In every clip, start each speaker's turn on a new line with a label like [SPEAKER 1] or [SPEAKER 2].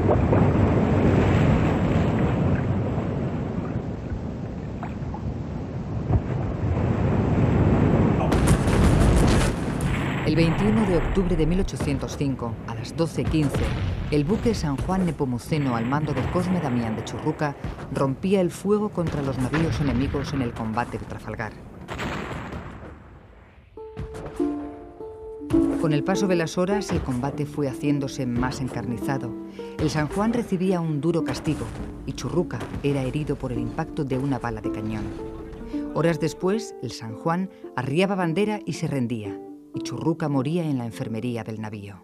[SPEAKER 1] El 21 de octubre de 1805, a las 12:15, el buque San Juan Nepomuceno al mando de Cosme Damián de Churruca rompía el fuego contra los navíos enemigos en el combate de Trafalgar. Con el paso de las horas, el combate fue haciéndose más encarnizado. El San Juan recibía un duro castigo y Churruca era herido por el impacto de una bala de cañón. Horas después, el San Juan arriaba bandera y se rendía, y Churruca moría en la enfermería del navío.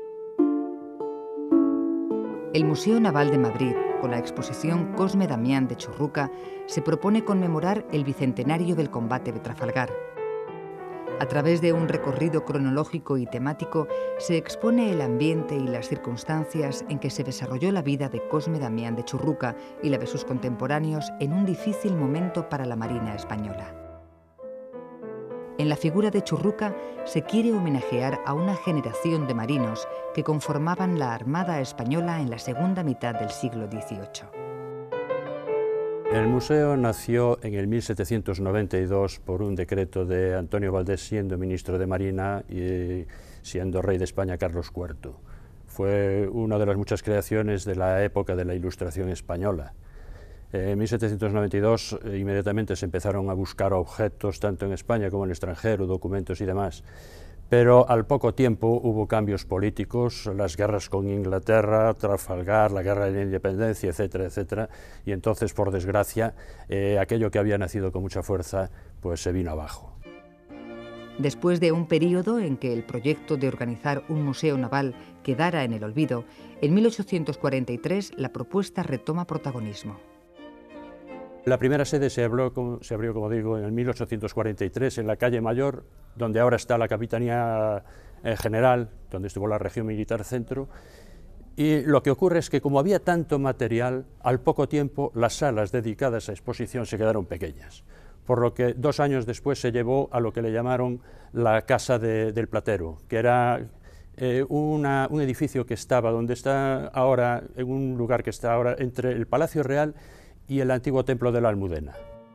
[SPEAKER 1] El Museo Naval de Madrid, con la exposición Cosme Damián de Churruca, se propone conmemorar el bicentenario del combate de Trafalgar. A través de un recorrido cronológico y temático se expone el ambiente y las circunstancias en que se desarrolló la vida de Cosme Damián de Churruca y la de sus contemporáneos en un difícil momento para la Marina española. En la figura de Churruca se quiere homenajear a una generación de marinos que conformaban la Armada española en la segunda mitad del siglo XVIII.
[SPEAKER 2] El museo nació en el 1792 por un decreto de Antonio Valdés, siendo ministro de Marina y siendo rey de España Carlos IV. Fue una de las muchas creaciones de la época de la Ilustración española. En 1792 inmediatamente se empezaron a buscar objetos tanto en España como en el extranjero, documentos y demás. Pero al poco tiempo hubo cambios políticos, las guerras con Inglaterra, Trafalgar, la guerra de la independencia, etcétera, etcétera, y entonces, por desgracia, aquello que había nacido con mucha fuerza, pues se vino abajo.
[SPEAKER 1] Después de un periodo en que el proyecto de organizar un museo naval quedara en el olvido, en 1843 la propuesta retoma protagonismo.
[SPEAKER 2] La primera sede se abrió, como digo, en el 1843 en la calle Mayor, donde ahora está la Capitanía General, donde estuvo la Región Militar Centro, y lo que ocurre es que como había tanto material, al poco tiempo las salas dedicadas a exposición se quedaron pequeñas, por lo que 2 años después se llevó a lo que le llamaron la Casa del Platero, que era un edificio que estaba donde está ahora, en un lugar que está ahora entre el Palacio Real y el antiguo templo de la Almudena.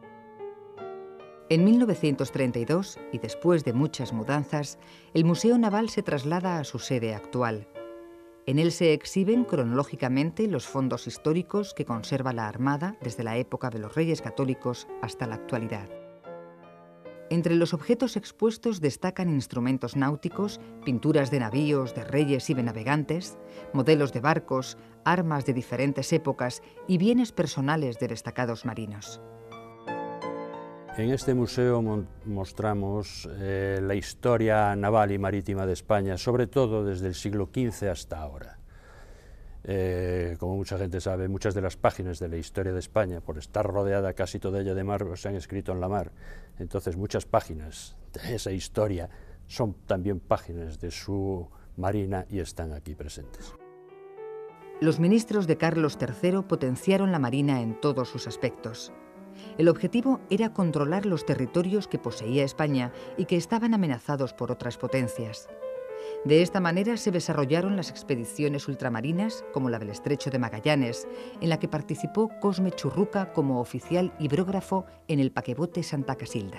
[SPEAKER 1] En 1932, y después de muchas mudanzas, el Museo Naval se traslada a su sede actual. En él se exhiben cronológicamente los fondos históricos que conserva la Armada desde la época de los Reyes Católicos hasta la actualidad. Entre los objetos expuestos destacan instrumentos náuticos, pinturas de navíos, de reyes y de navegantes, modelos de barcos, armas de diferentes épocas y bienes personales de destacados marinos.
[SPEAKER 2] En este museo mostramos la historia naval y marítima de España, sobre todo desde el siglo XV hasta ahora. Como mucha gente sabe, muchas de las páginas de la historia de España, por estar rodeada casi toda ella de mar, se han escrito en la mar. Entonces muchas páginas de esa historia son también páginas de su marina y están aquí presentes.
[SPEAKER 1] Los ministros de Carlos III potenciaron la marina en todos sus aspectos. El objetivo era controlar los territorios que poseía España y que estaban amenazados por otras potencias. De esta manera se desarrollaron las expediciones ultramarinas, como la del Estrecho de Magallanes, en la que participó Cosme Churruca como oficial hidrógrafo en el paquebote Santa Casilda.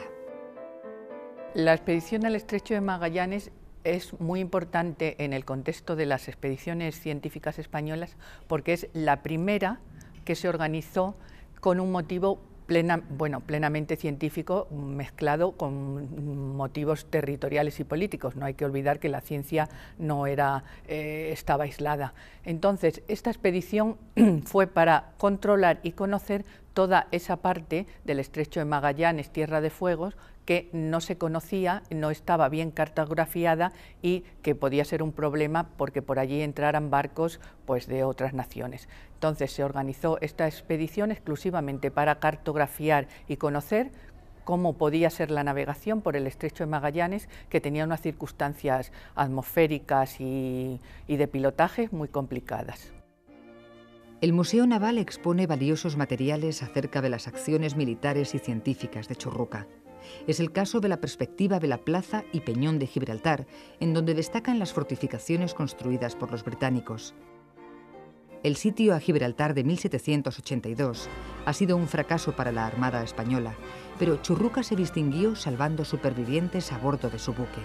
[SPEAKER 3] La expedición al Estrecho de Magallanes es muy importante en el contexto de las expediciones científicas españolas porque es la primera que se organizó con un motivo plenamente científico mezclado con motivos territoriales y políticos. No hay que olvidar que la ciencia no estaba aislada. Entonces, esta expedición fue para controlar y conocer toda esa parte del Estrecho de Magallanes, Tierra de Fuegos, que no se conocía, no estaba bien cartografiada y que podía ser un problema porque por allí entraran barcos pues, de otras naciones. Entonces se organizó esta expedición exclusivamente para cartografiar y conocer cómo podía ser la navegación por el Estrecho de Magallanes, que tenía unas circunstancias atmosféricas y de pilotaje muy complicadas.
[SPEAKER 1] El Museo Naval expone valiosos materiales acerca de las acciones militares y científicas de Churruca. Es el caso de la perspectiva de la Plaza y Peñón de Gibraltar, en donde destacan las fortificaciones construidas por los británicos. El sitio a Gibraltar de 1782 ha sido un fracaso para la Armada española, pero Churruca se distinguió salvando supervivientes a bordo de su buque.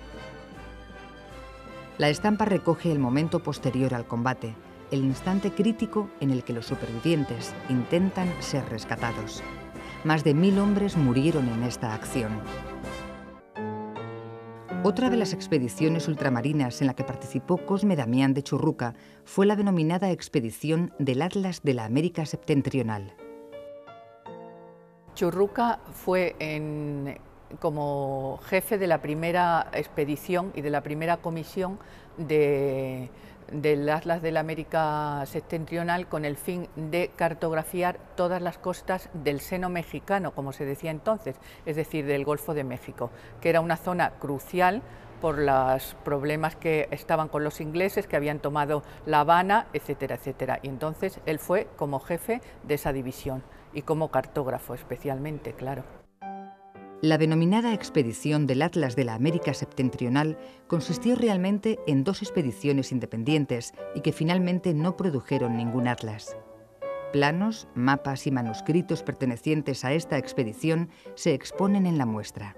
[SPEAKER 1] La estampa recoge el momento posterior al combate, el instante crítico en el que los supervivientes intentan ser rescatados. Más de 1000 hombres murieron en esta acción. Otra de las expediciones ultramarinas en la que participó Cosme Damián de Churruca fue la denominada expedición del Atlas de la América Septentrional.
[SPEAKER 3] Churruca fue como jefe de la primera expedición y de la primera comisión del Atlas de la América Septentrional con el fin de cartografiar todas las costas del seno mexicano, como se decía entonces, es decir, del Golfo de México, que era una zona crucial por los problemas que estaban con los ingleses, que habían tomado La Habana, etcétera, etcétera. Y entonces él fue como jefe de esa división y como cartógrafo especialmente, claro.
[SPEAKER 1] La denominada expedición del Atlas de la América Septentrional consistió realmente en 2 expediciones independientes y que finalmente no produjeron ningún atlas. Planos, mapas y manuscritos pertenecientes a esta expedición se exponen en la muestra.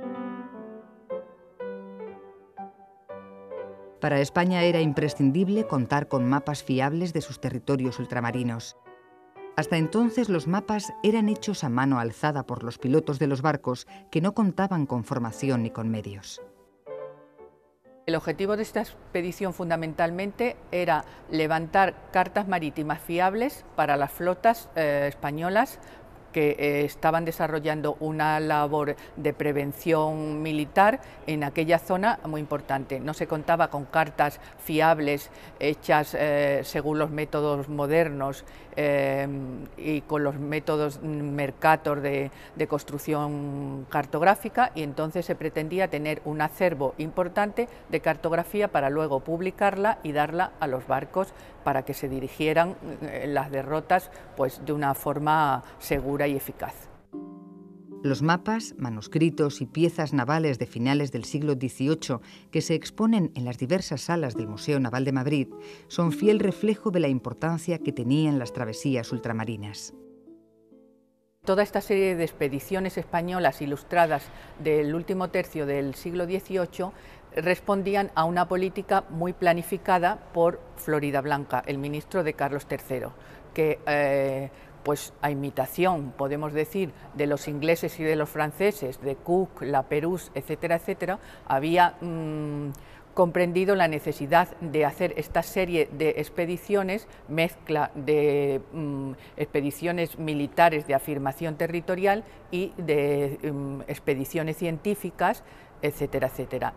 [SPEAKER 1] Para España era imprescindible contar con mapas fiables de sus territorios ultramarinos. Hasta entonces los mapas eran hechos a mano alzada por los pilotos de los barcos que no contaban con formación ni con medios.
[SPEAKER 3] El objetivo de esta expedición fundamentalmente era levantar cartas marítimas fiables para las flotas españolas que estaban desarrollando una labor de prevención militar en aquella zona muy importante. No se contaba con cartas fiables hechas según los métodos modernos y con los métodos Mercator de construcción cartográfica, y entonces se pretendía tener un acervo importante de cartografía para luego publicarla y darla a los barcos para que se dirigieran las derrotas pues, de una forma segura y eficaz.
[SPEAKER 1] Los mapas, manuscritos y piezas navales de finales del siglo XVIII que se exponen en las diversas salas del Museo Naval de Madrid son fiel reflejo de la importancia que tenían las travesías ultramarinas.
[SPEAKER 3] Toda esta serie de expediciones españolas ilustradas del último tercio del siglo XVIII respondían a una política muy planificada por Floridablanca, el ministro de Carlos III, que pues a imitación, podemos decir, de los ingleses y de los franceses, de Cook, La Pérouse, etcétera, etcétera, había comprendido la necesidad de hacer esta serie de expediciones, mezcla de expediciones militares de afirmación territorial y de expediciones científicas, etcétera, etcétera.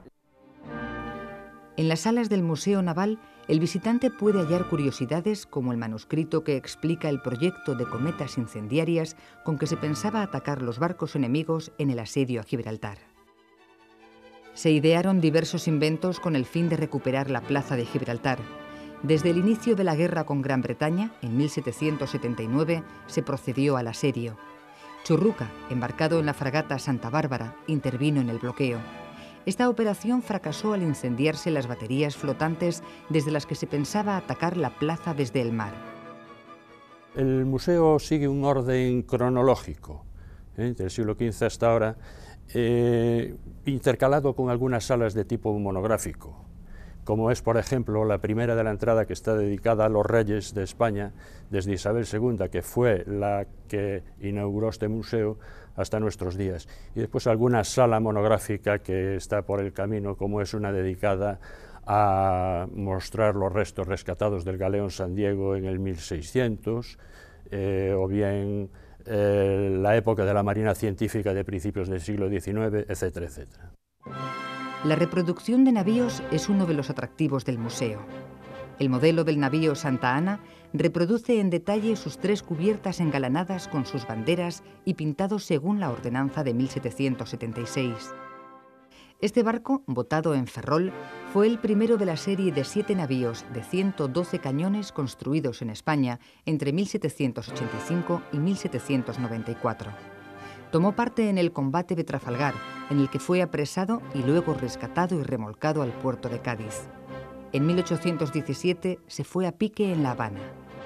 [SPEAKER 1] En las salas del Museo Naval, el visitante puede hallar curiosidades como el manuscrito que explica el proyecto de cometas incendiarias con que se pensaba atacar los barcos enemigos en el asedio a Gibraltar. Se idearon diversos inventos con el fin de recuperar la plaza de Gibraltar. Desde el inicio de la guerra con Gran Bretaña, en 1779, se procedió al asedio. Churruca, embarcado en la fragata Santa Bárbara, intervino en el bloqueo. Esta operación fracasó al incendiarse las baterías flotantes desde las que se pensaba atacar la plaza desde el mar.
[SPEAKER 2] El museo sigue un orden cronológico, del siglo XV hasta ahora, intercalado con algunas salas de tipo monográfico, como es, por ejemplo, la primera de la entrada, que está dedicada a los reyes de España, desde Isabel II, que fue la que inauguró este museo, hasta nuestros días. Y después alguna sala monográfica que está por el camino, como es una dedicada a mostrar los restos rescatados del galeón San Diego en el 1600, o bien la época de la Marina Científica de principios del siglo XIX, etcétera, etcétera.
[SPEAKER 1] La reproducción de navíos es uno de los atractivos del museo. El modelo del navío Santa Ana reproduce en detalle sus 3 cubiertas engalanadas con sus banderas y pintados según la ordenanza de 1776. Este barco, botado en Ferrol, fue el primero de la serie de 7 navíos de 112 cañones construidos en España entre 1785 y 1794. Tomó parte en el combate de Trafalgar, en el que fue apresado y luego rescatado y remolcado al puerto de Cádiz. En 1817 se fue a pique en La Habana.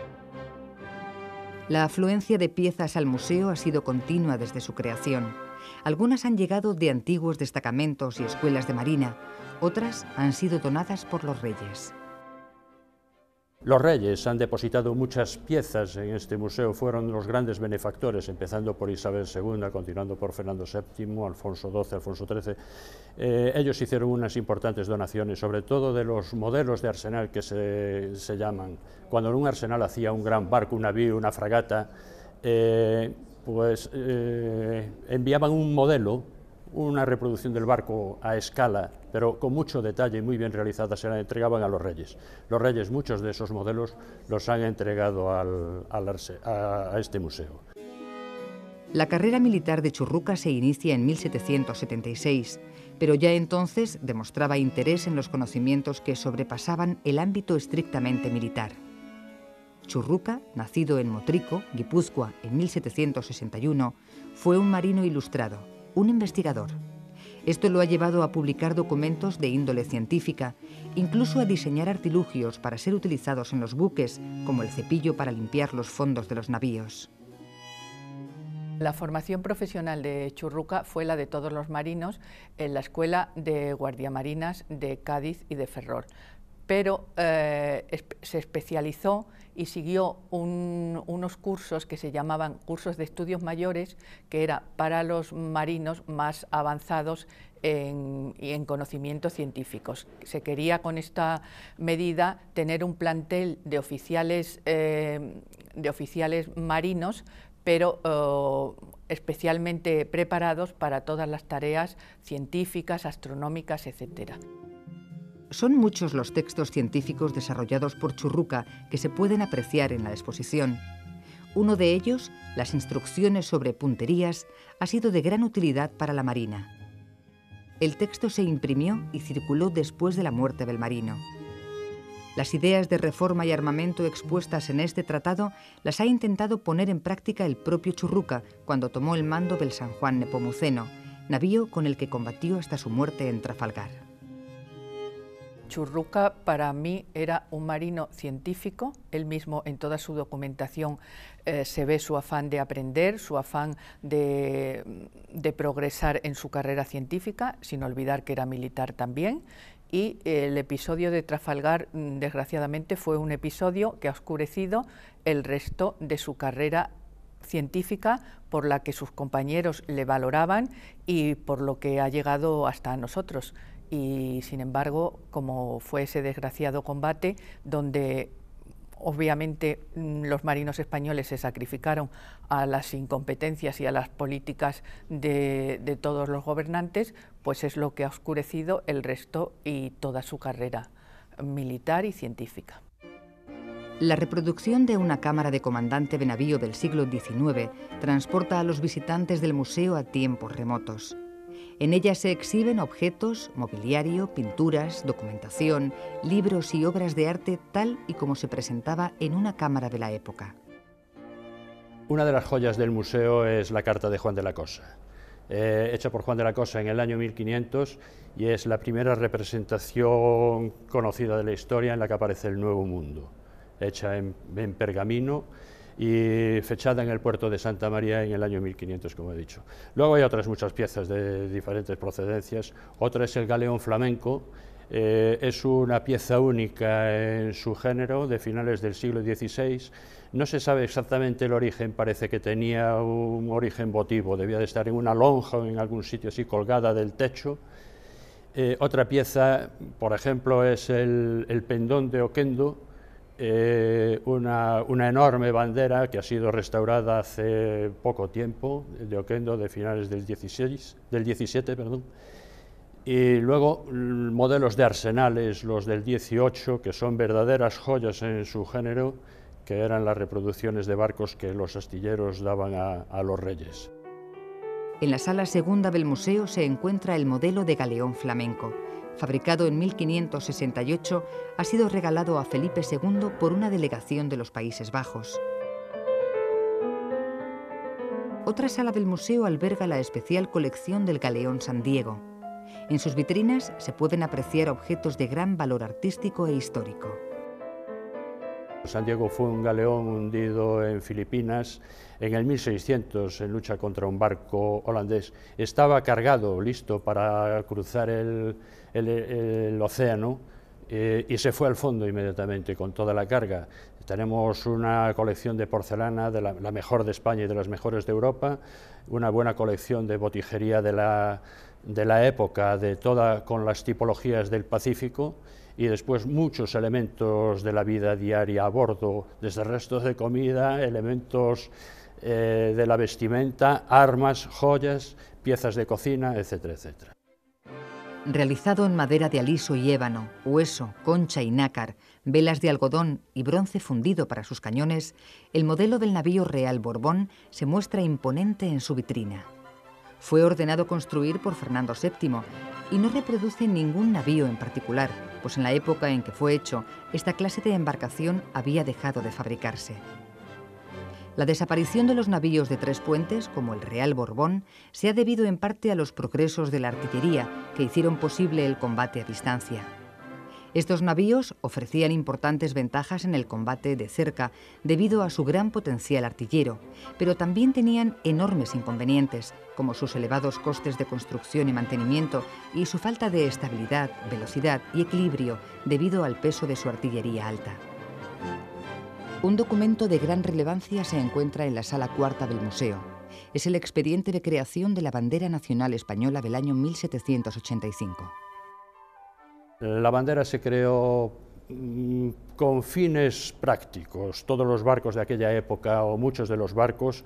[SPEAKER 1] La afluencia de piezas al museo ha sido continua desde su creación. Algunas han llegado de antiguos destacamentos y escuelas de marina, otras han sido donadas por los reyes.
[SPEAKER 2] Los reyes han depositado muchas piezas en este museo, fueron los grandes benefactores, empezando por Isabel II, continuando por Fernando VII, Alfonso XII, Alfonso XIII. Ellos hicieron unas importantes donaciones, sobre todo de los modelos de arsenal que se llaman. Cuando un arsenal hacía un gran barco, un navío, una fragata, enviaban un modelo, una reproducción del barco a escala, pero con mucho detalle y muy bien realizada, se la entregaban a los reyes. Los reyes, muchos de esos modelos, los han entregado a este museo.
[SPEAKER 1] La carrera militar de Churruca se inicia en 1776, pero ya entonces demostraba interés en los conocimientos que sobrepasaban el ámbito estrictamente militar. Churruca, nacido en Motrico, Guipúzcoa, en 1761, fue un marino ilustrado, un investigador. Esto lo ha llevado a publicar documentos de índole científica, incluso a diseñar artilugios para ser utilizados en los buques, como el cepillo para limpiar los fondos de los navíos.
[SPEAKER 3] La formación profesional de Churruca fue la de todos los marinos en la Escuela de Guardiamarinas de Cádiz y de Ferrol, pero se especializó y siguió unos cursos que se llamaban cursos de estudios mayores, que era para los marinos más avanzados en conocimientos científicos. Se quería con esta medida tener un plantel de oficiales marinos, pero especialmente preparados para todas las tareas científicas, astronómicas, etc.
[SPEAKER 1] Son muchos los textos científicos desarrollados por Churruca que se pueden apreciar en la exposición. Uno de ellos, las instrucciones sobre punterías, ha sido de gran utilidad para la Marina. El texto se imprimió y circuló después de la muerte del marino. Las ideas de reforma y armamento expuestas en este tratado las ha intentado poner en práctica el propio Churruca cuando tomó el mando del San Juan Nepomuceno, navío con el que combatió hasta su muerte en Trafalgar.
[SPEAKER 3] Churruca para mí era un marino científico. Él mismo en toda su documentación se ve su afán de aprender, su afán de progresar en su carrera científica, sin olvidar que era militar también. Y el episodio de Trafalgar, desgraciadamente, fue un episodio que ha oscurecido el resto de su carrera científica, por la que sus compañeros le valoraban y por lo que ha llegado hasta nosotros. Y sin embargo, como fue ese desgraciado combate, donde obviamente los marinos españoles se sacrificaron a las incompetencias y a las políticas de todos los gobernantes, pues es lo que ha oscurecido el resto y toda su carrera militar y científica.
[SPEAKER 1] La reproducción de una cámara de comandante de navío del siglo XIX transporta a los visitantes del museo a tiempos remotos. En ella se exhiben objetos, mobiliario, pinturas, documentación, libros y obras de arte tal y como se presentaba en una cámara de la época.
[SPEAKER 2] Una de las joyas del museo es la carta de Juan de la Cosa, hecha por Juan de la Cosa en el año 1500, y es la primera representación conocida de la historia en la que aparece el Nuevo Mundo, hecha en pergamino y fechada en el puerto de Santa María en el año 1500, como he dicho. Luego hay otras muchas piezas de diferentes procedencias. Otra es el galeón flamenco, es una pieza única en su género, de finales del siglo XVI. No se sabe exactamente el origen, parece que tenía un origen votivo, debía de estar en una lonja o en algún sitio así colgada del techo. Otra pieza, por ejemplo, es el pendón de Oquendo, una enorme bandera que ha sido restaurada hace poco tiempo, de Oquendo, de finales del 17, perdón. Y luego modelos de arsenales, los del 18, que son verdaderas joyas en su género, que eran las reproducciones de barcos que los astilleros daban a los reyes.
[SPEAKER 1] En la sala segunda del museo se encuentra el modelo de galeón flamenco. Fabricado en 1568, ha sido regalado a Felipe II por una delegación de los Países Bajos. Otra sala del museo alberga la especial colección del galeón San Diego. En sus vitrinas se pueden apreciar objetos de gran valor artístico e histórico.
[SPEAKER 2] San Diego fue un galeón hundido en Filipinas en el 1600 en lucha contra un barco holandés. Estaba cargado, listo para cruzar el océano, y se fue al fondo inmediatamente con toda la carga. Tenemos una colección de porcelana, la mejor de España y de las mejores de Europa, una buena colección de botijería de la época, con las tipologías del Pacífico, y después muchos elementos de la vida diaria a bordo, desde restos de comida, elementos de la vestimenta, armas, joyas, piezas de cocina, etcétera, etcétera.
[SPEAKER 1] Realizado en madera de aliso y ébano, hueso, concha y nácar, velas de algodón y bronce fundido para sus cañones, el modelo del navío Real Borbón se muestra imponente en su vitrina. Fue ordenado construir por Fernando VII y no reproduce ningún navío en particular, pues en la época en que fue hecho, esta clase de embarcación había dejado de fabricarse. La desaparición de los navíos de 3 puentes, como el Real Borbón, se ha debido en parte a los progresos de la artillería, que hicieron posible el combate a distancia. Estos navíos ofrecían importantes ventajas en el combate de cerca debido a su gran potencial artillero, pero también tenían enormes inconvenientes, como sus elevados costes de construcción y mantenimiento y su falta de estabilidad, velocidad y equilibrio debido al peso de su artillería alta. Un documento de gran relevancia se encuentra en la sala cuarta del museo. Es el expediente de creación de la bandera nacional española del año 1785.
[SPEAKER 2] La bandera se creó con fines prácticos. Todos los barcos de aquella época, o muchos de los barcos,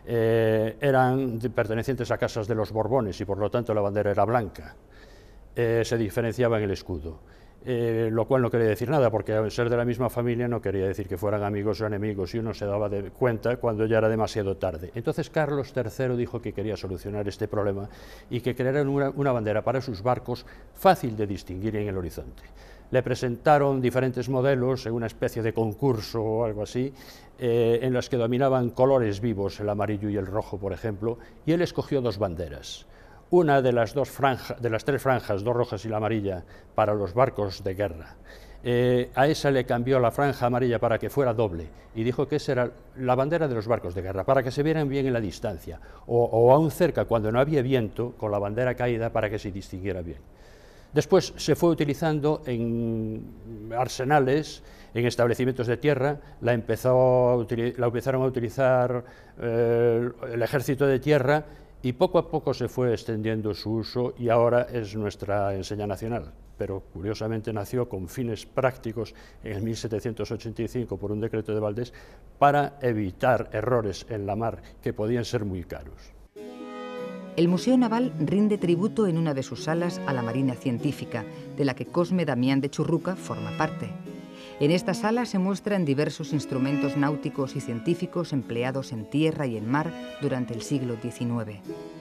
[SPEAKER 2] eran pertenecientes a casas de los Borbones y por lo tanto la bandera era blanca. Se diferenciaba en el escudo. Lo cual no quería decir nada, porque al ser de la misma familia no quería decir que fueran amigos o enemigos, y uno se daba cuenta cuando ya era demasiado tarde. Entonces Carlos III dijo que quería solucionar este problema y que crearan una bandera para sus barcos fácil de distinguir en el horizonte. Le presentaron diferentes modelos en una especie de concurso o algo así, en las que dominaban colores vivos, el amarillo y el rojo, por ejemplo, y él escogió 2 banderas. Una de las 3 franjas, 2 rojas y la amarilla, para los barcos de guerra. A esa le cambió la franja amarilla para que fuera doble y dijo que esa era la bandera de los barcos de guerra, para que se vieran bien en la distancia, o aún cerca, cuando no había viento, con la bandera caída para que se distinguiera bien. Después se fue utilizando en arsenales, en establecimientos de tierra, la empezaron a utilizar el ejército de tierra, y poco a poco se fue extendiendo su uso y ahora es nuestra enseña nacional, pero curiosamente nació con fines prácticos en el 1785 por un decreto de Valdés para evitar errores en la mar que podían ser muy caros.
[SPEAKER 1] El Museo Naval rinde tributo en una de sus salas a la Marina Científica, de la que Cosme Damián de Churruca forma parte. En esta sala se muestran diversos instrumentos náuticos y científicos empleados en tierra y en mar durante el siglo XIX.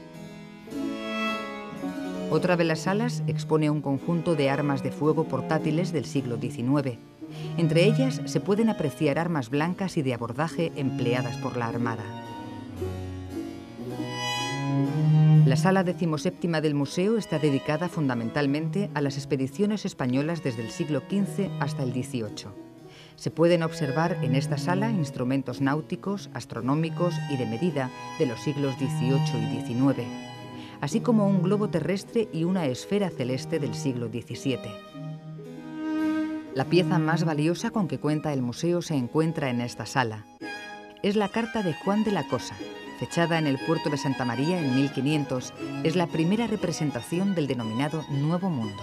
[SPEAKER 1] Otra de las salas expone un conjunto de armas de fuego portátiles del siglo XIX. Entre ellas se pueden apreciar armas blancas y de abordaje empleadas por la Armada. La sala 17ª del museo está dedicada fundamentalmente a las expediciones españolas desde el siglo XV hasta el XVIII. Se pueden observar en esta sala instrumentos náuticos, astronómicos y de medida de los siglos XVIII y XIX, así como un globo terrestre y una esfera celeste del siglo XVII. La pieza más valiosa con que cuenta el museo se encuentra en esta sala. Es la carta de Juan de la Cosa, fechada en el puerto de Santa María en 1500, es la primera representación del denominado Nuevo Mundo.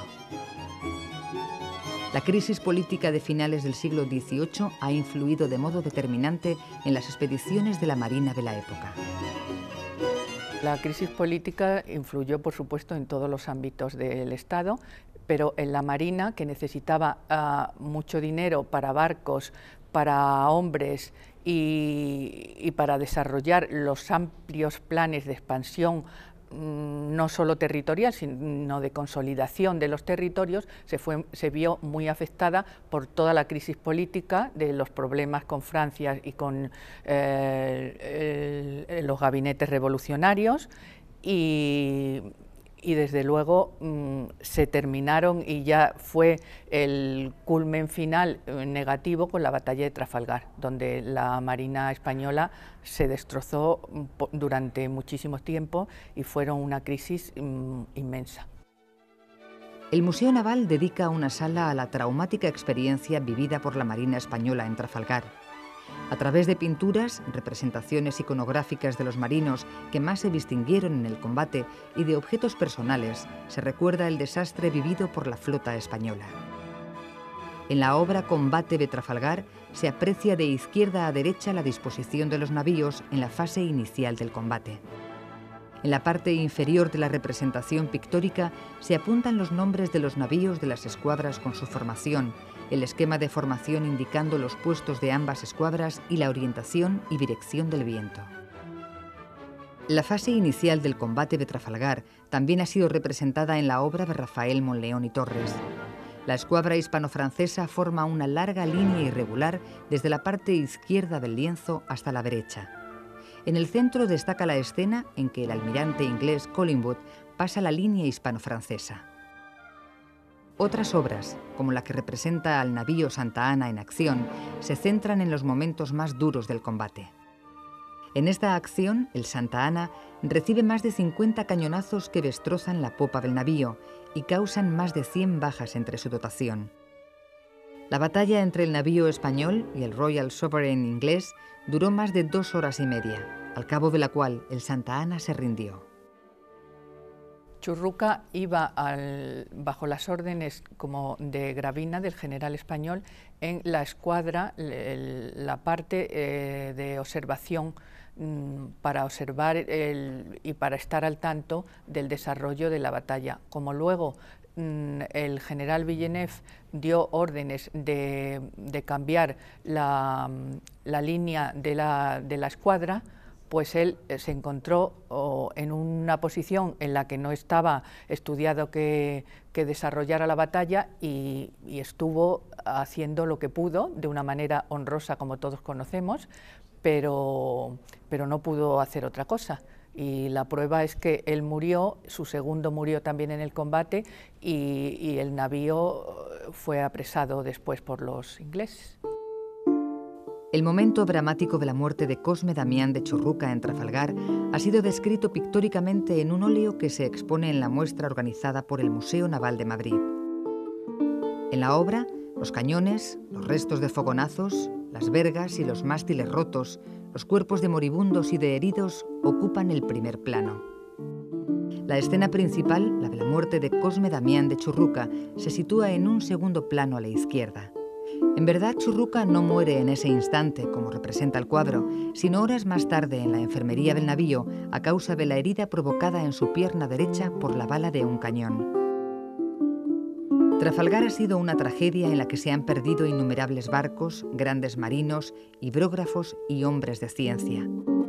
[SPEAKER 1] La crisis política de finales del siglo XVIII ha influido de modo determinante en las expediciones de la Marina de la época.
[SPEAKER 3] La crisis política influyó, por supuesto, en todos los ámbitos del Estado, pero en la Marina, que necesitaba mucho dinero para barcos, para hombres y para desarrollar los amplios planes de expansión, no solo territorial, sino de consolidación de los territorios, se vio muy afectada por toda la crisis política de los problemas con Francia y con los gabinetes revolucionarios, y y desde luego se terminaron y ya fue el culmen final negativo con la batalla de Trafalgar, donde la Marina española se destrozó durante muchísimo tiempo y fueron una crisis inmensa.
[SPEAKER 1] El Museo Naval dedica una sala a la traumática experiencia vivida por la Marina española en Trafalgar. A través de pinturas, representaciones iconográficas de los marinos que más se distinguieron en el combate y de objetos personales, se recuerda el desastre vivido por la flota española. En la obra Combate de Trafalgar se aprecia de izquierda a derecha la disposición de los navíos en la fase inicial del combate. En la parte inferior de la representación pictórica se apuntan los nombres de los navíos de las escuadras con su formación, el esquema de formación indicando los puestos de ambas escuadras y la orientación y dirección del viento. La fase inicial del combate de Trafalgar también ha sido representada en la obra de Rafael Monleón y Torres. La escuadra hispano-francesa forma una larga línea irregular desde la parte izquierda del lienzo hasta la derecha. En el centro destaca la escena en que el almirante inglés Collingwood pasa la línea hispano-francesa. Otras obras, como la que representa al navío Santa Ana en acción, se centran en los momentos más duros del combate. En esta acción, el Santa Ana recibe más de 50 cañonazos que destrozan la popa del navío y causan más de 100 bajas entre su dotación. La batalla entre el navío español y el Royal Sovereign inglés duró más de 2 horas y media, al cabo de la cual el Santa Ana se rindió.
[SPEAKER 3] Churruca iba bajo las órdenes como de Gravina, del general español, en la escuadra, la parte de observación, para observar y para estar al tanto del desarrollo de la batalla. Como luego el general Villeneuve dio órdenes de cambiar la línea de la escuadra, pues él se encontró en una posición en la que no estaba estudiado que desarrollara la batalla y estuvo haciendo lo que pudo, de una manera honrosa como todos conocemos, pero no pudo hacer otra cosa. Y la prueba es que él murió, su segundo murió también en el combate y el navío fue apresado después por los ingleses.
[SPEAKER 1] El momento dramático de la muerte de Cosme Damián de Churruca en Trafalgar ha sido descrito pictóricamente en un óleo que se expone en la muestra organizada por el Museo Naval de Madrid. En la obra, los cañones, los restos de fogonazos, las vergas y los mástiles rotos, los cuerpos de moribundos y de heridos ocupan el primer plano. La escena principal, la de la muerte de Cosme Damián de Churruca, se sitúa en un segundo plano a la izquierda. En verdad, Churruca no muere en ese instante, como representa el cuadro, sino horas más tarde en la enfermería del navío a causa de la herida provocada en su pierna derecha por la bala de un cañón. Trafalgar ha sido una tragedia en la que se han perdido innumerables barcos, grandes marinos, hidrógrafos y hombres de ciencia.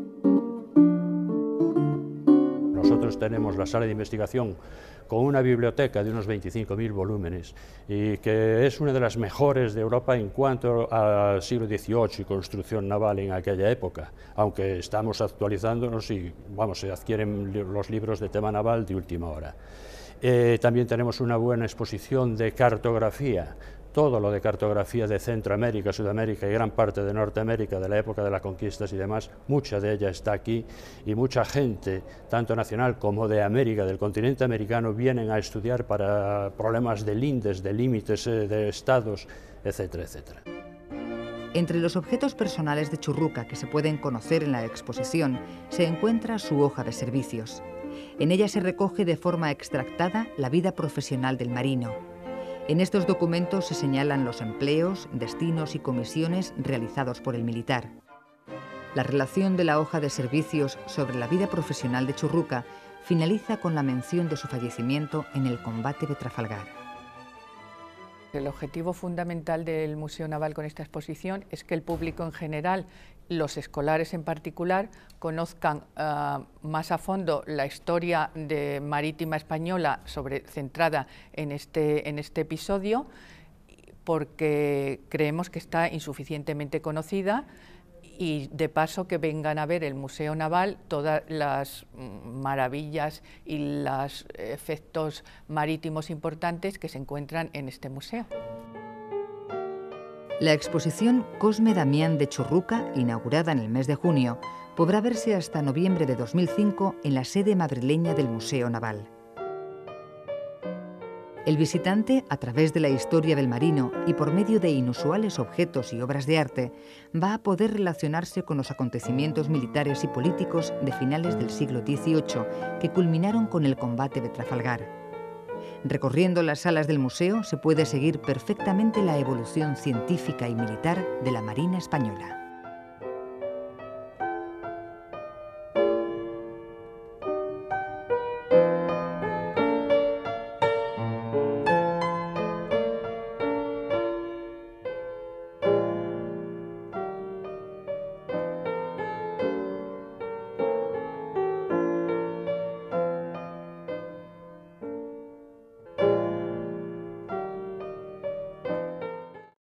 [SPEAKER 2] Nosotros tenemos la sala de investigación con una biblioteca de unos 25.000 volúmenes y que es una de las mejores de Europa en cuanto al siglo XVIII y construcción naval en aquella época, aunque estamos actualizándonos y se adquieren los libros de tema naval de última hora. También tenemos una buena exposición de cartografía, todo lo de cartografía de Centroamérica, Sudamérica y gran parte de Norteamérica de la época de las conquistas y demás, mucha de ella está aquí y mucha gente, tanto nacional como de América, del continente americano, vienen a estudiar para problemas de lindes, de límites de estados, etcétera, etcétera.
[SPEAKER 1] Entre los objetos personales de Churruca que se pueden conocer en la exposición se encuentra su hoja de servicios. En ella se recoge de forma extractada la vida profesional del marino. En estos documentos se señalan los empleos, destinos y comisiones realizados por el militar. La relación de la hoja de servicios sobre la vida profesional de Churruca finaliza con la mención de su fallecimiento en el combate de Trafalgar.
[SPEAKER 3] El objetivo fundamental del Museo Naval con esta exposición es que el público en general, los escolares en particular, conozcan más a fondo la historia marítima española centrada en este episodio, porque creemos que está insuficientemente conocida y de paso que vengan a ver el Museo Naval todas las maravillas y los efectos marítimos importantes que se encuentran en este museo.
[SPEAKER 1] La exposición Cosme Damián de Churruca, inaugurada en el mes de junio, podrá verse hasta noviembre de 2005 en la sede madrileña del Museo Naval. El visitante, a través de la historia del marino y por medio de inusuales objetos y obras de arte, va a poder relacionarse con los acontecimientos militares y políticos de finales del siglo XVIII que culminaron con el combate de Trafalgar. Recorriendo las salas del museo se puede seguir perfectamente la evolución científica y militar de la Marina española.